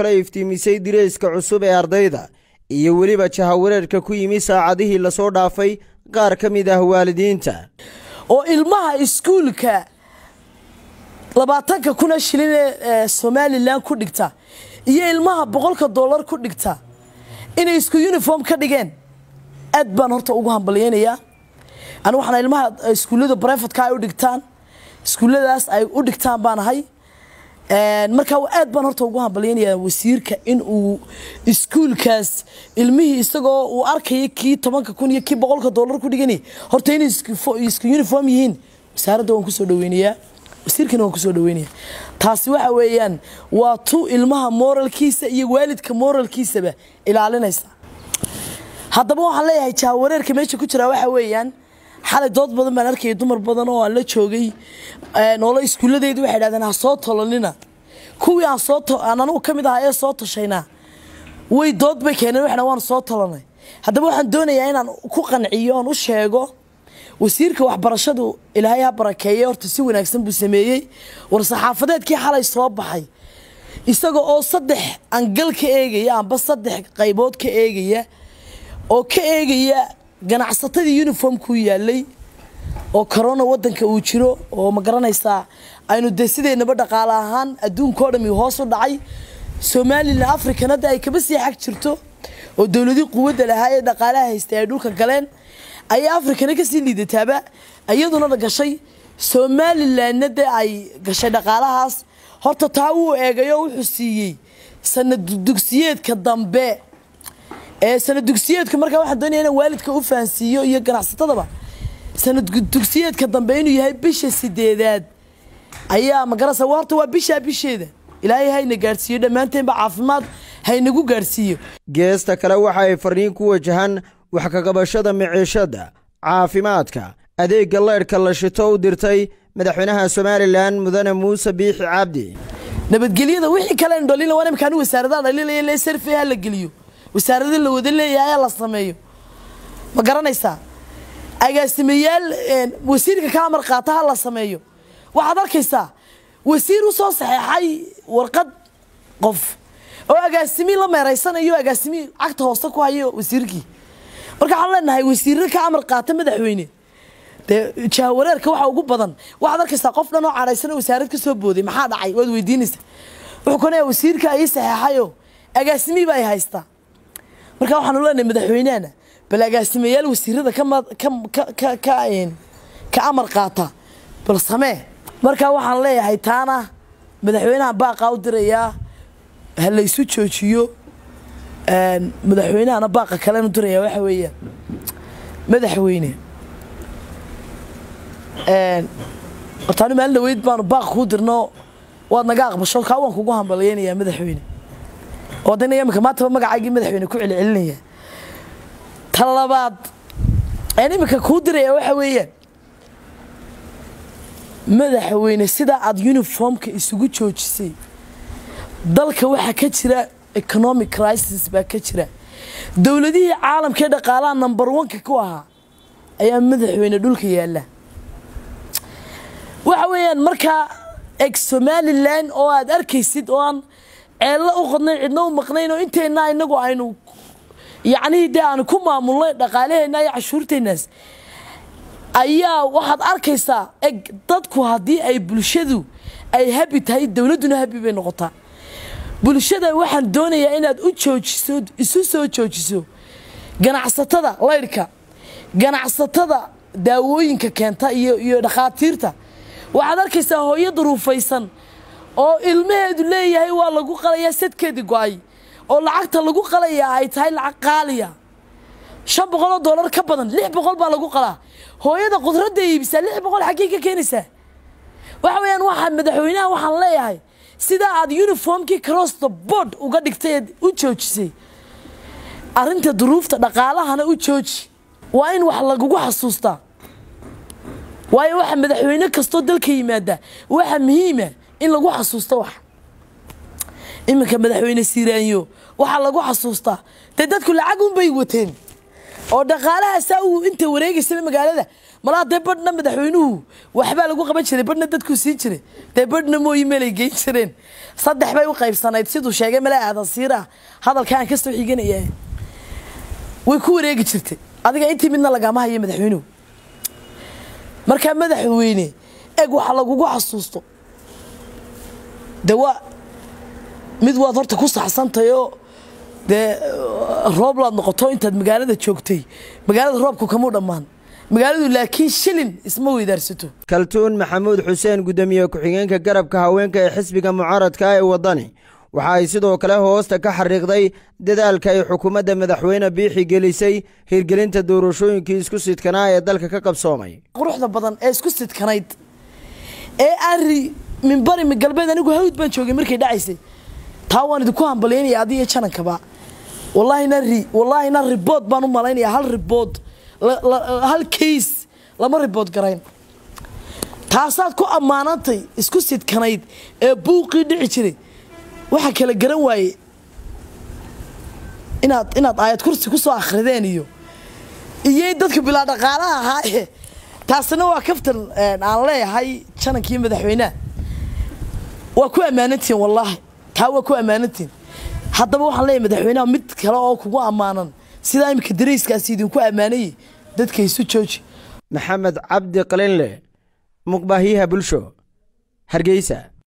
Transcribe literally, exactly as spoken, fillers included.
kale iftiimisay direyska cusub ee ardayda iyo weliba jahawareerka ku yimi saacadihii la soo dhaafay qaar ka mid ah waalidiinta oo ilmaha iskuulka labaatanka kun shilin ee Soomaaliland ku dhigta iyo ilmaha boqolka dollar ku dhigta inay isku uniform ka dhigeen aad baan horta ugu hambalyeynaya aan waxaan ilmaha iskuulada private ka ay u dhigtaan iskuuladaas ay u dhigtaan baan ahay een marka aad baan horta ugu hambalyeynaya wasiirka in uu iskuulkaas ilmihii isagoo uu arkay kii tobanka kun iyo kii boqolka dollar ku dhigani horta in isku uniform yihiin wasaaradda waan ku soo dhaweynaya wasiirkana waan ku soo dhaweynaya taasi waxa weeyaan waa tu ilmaha moralkiisa iyo waalidka moralkiisaba ilaalinaysa haddaba waxaan leeyahay jahawareerka meesha ku jira waxa weeyaan xalay dood badan baan arkay dumar badan oo aan la joogay noolo iskuuladeedu waxay yiraahdeen ha soo tolonina kuwii aan soo aan anagu kamid ahaa ee soo tashayna way dood bay keeneen waxna waan soo tolonay haddaba waxaan doonayaa inaan ku qanciyo oo u sheego wasiirka waxbarashadu ilaahay ha barakeeyo horta si wanaagsan buu sameeyay war saxaafadeedkii xalay soo baxay isagoo oo saddex angal ka eegaya amba saddex qaybood ka eegaya oo ka eegaya ganacsatadii uniform ku yaalay oo corona wadanka uu jiro oo ma garanaysaa aynu deesideenaba dhaqaale ahaan adduunka oo dhan hoos u dhacay Soomaaliland Afrikana ay ka basii xaq jirto oo dawladii quwadda lahaa ee dhaqaalaha haystay ay dhulka galeen ay Afrikana ka sii liidataaba ayaduna gashay Soomaaliland ay gashay dhaqaalahaas horta taa uu eegayo wuxuu siiyay sanad dugsiyeedka dambe ee sanad dugsiyeedka marka waxa doonayaan in waalidka u fahansiiyo iyo ganacsatadaba sanad dugsiyeedka dambe inuu yahay bisha sideedaad ayaa ma garasa warta waa bisha bisheeda ilaahay hayna gaarsiiyo dhamaanteen ba caafimaad haynagu gaarsiiyo geesta kale waxa ay fariin ku wajahan wax ka qabashada maciishada caafimaadka adeegga leerka la shito u dirtay madaxweynaha Soomaaliland mudane Muuse Biixi Cabdi nabadgelyada wixii kale in dhalin waan imkaan wasaaradda dhaliilay la sarfay la geliyo wasaaradda la wada leeyahay la sameeyo ma garanaysaa agaasimayaal wasiirka ka amar qaata la sameeyo waxaad arkaysaa wasiir u soo saxeexay warqad qof oo agaasimi la meereysanayo agaasimi cagta hoosta ku hayo wasiirkii marka waxaan leenahay wasiirka ka amar qaata madaxweyne de jahawareerka waxa ugu badan waxaad arkaysaa qof dhan oo careysan wasaarad ka soo booday maxaa dhacay waad weydiinaysaa wuxuu koonaya wasiirka ay saxeexayo agaasimi bay haystaa marka waxaan leenahay madaxweynaha bal agaasimayaal wasiirada ka ka ka ka amar qaata bal samee marka waxaan leeyahay taana madaxweynaha baaqa u diraya hal la isu joojiyo een madaxweynaha baaqa kale u diraya waxa weeyaan madaxweyne een qataani meel dhaweyd baan baaq ku dirno waad naga aqbasho ka waan kugu hambalyeynaya madaxweyne oo dadna yamka maanta magacaagii madaxweyne ku celcelinaya talabaad aan imika ku diraya waxa weeyaan madaxweyne sida aad uniformka isugu joojisay dalka waxa ka jira economic crisis ba ka jira dawladihii caalamka dhaqaalaha number one ka ku ahaa ayaa madaxweyne dhulka yaala waxa weeyaan marka ex Somaliland oo aad arkaysid oo aan ceelo u qodnay cidna u maqnayn oo inteena inagu aynu yaani daan ku maamulay dhaqaalaheena iyo cashuurteenaas ayaa waxaad arkaysaa dadku hadii ay bulshadu ay habi tahay dawladuna habi bay noqotaa bulshada waxaan doonayaa inaad u joojiso isu soo joojiso ganacsatada leerka ganacsatada daawooyinka keenta iyo iyo dhaqaatiirta waxaad arkaysaa hooyo duruufaysan oo ilmaheedu leeyahay waa lagu qalayaa sadkeedii go'ay oo lacagta lagu qalayaa ay tahay lacag qaaliya shan boqol oo dollar ka badan lix boqol baa lagu qalaa hooyada qudradda iibisa lix boqol xaqii ka keenaysa waxa weeyaan waxa madaxweynaha waxaan leeyahay sida aad uniformkii cross the board uga dhigtay u joojisay arinta duruufta dhaqaalahana u jooji waa in wax lagu xasuustaa waayo waxa madaxweyne kasto dalka yimaada waxa muhiim ah in lagu xasuusto wax iminka madaxweyne Siiraanyo waxa lagu xasuustaa dadku lacag un bay wateen oo dhaqaalahaas uu inta wareegaysay magaalada malaa dee badhna madaxweynuhu waxba lagu qaban jiray badhna dadku siin jiray dee badhna mooy meel ay geyn jireen saddex bay u qaybsanayd sidoo sheegay mala aadan siira hadalka aan ka soo xiganaya way ku wareegi jirtay adiga intii midna laga ma hayo madaxweynuhu marka madaxweyne eeg waxa lagu xasuusto dawa mid waad horta ku saxsantayo de roob la noqoto intaad magaalada joogtay magaalada roobku kama dhamaan magaaladu laakiin shilin isma weydaarsato kaltuun maxamuud xuseen gudoomiye ku-xigeenka garabka haweenka ee xisbiga mucaaradka ee wadani waxa ay sidoo kale hoosta ka xariiqday dadaalka ay xukuumadda madaxweyne biixi gelisay hirgelinta doorashooyinkii isku sidkanaa ee dalka ka qabsoomay quruxda badan ee isku sidkanayd ee ari min bari mi galbeed anigu hawd baan joogay markay dhacaysay taa waan idinku hambalyeynaya adiga janankaba wallahi nari wallahi nar report baan u malaynaya hal report hal case lama report garayn taasaad ku amaanantay isku sidkanayd ee buuqii dhici jiray waxa kala garan waaye inaad inaad aayad kursi ku soo akhrideen iyo iyo dadka bilaa dhaqaalaha ahaa taasna waa kaftan aan leeyahay janankii madaxweynaha waa ku amaanantiin wallahi taa waa ku amaanantiin haddaba waxaan leeyahay madaxweynaha mid kale oo kugu amaanan sida imika dareyskaas idinku amaanay dadka isu jooji maxamed cabdi qalinle muqbaahiyaha bulsho Hargeysa.